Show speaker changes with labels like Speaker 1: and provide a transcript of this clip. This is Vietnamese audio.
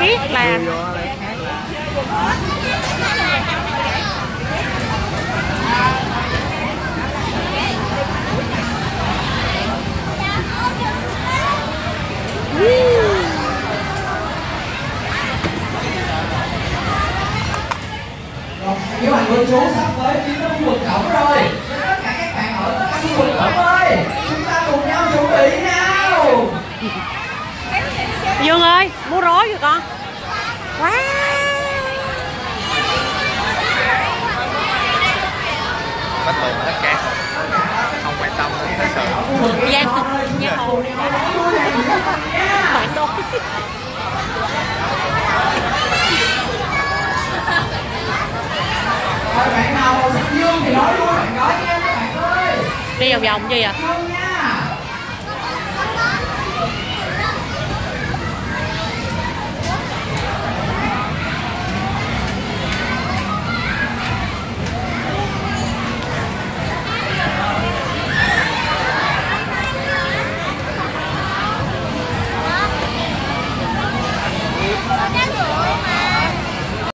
Speaker 1: biết là
Speaker 2: Những bạn cô chú sắp tới tiến tới khu vực cổng rồi. Nên tất cả các bạn ở tất cả khu vực cổng ơi, chúng ta cùng nhau chuẩn bị nào.
Speaker 1: Dương ơi, mua rối rồi con. Wow.
Speaker 3: Bắt tường tất cả không quan tâm đến sự
Speaker 1: Dạ, dạ hồn phản đối.
Speaker 2: Bạn nào màu xanh dương thì nói luôn bạn nói nha các bạn ơi.
Speaker 1: Đi vòng vòng gì à?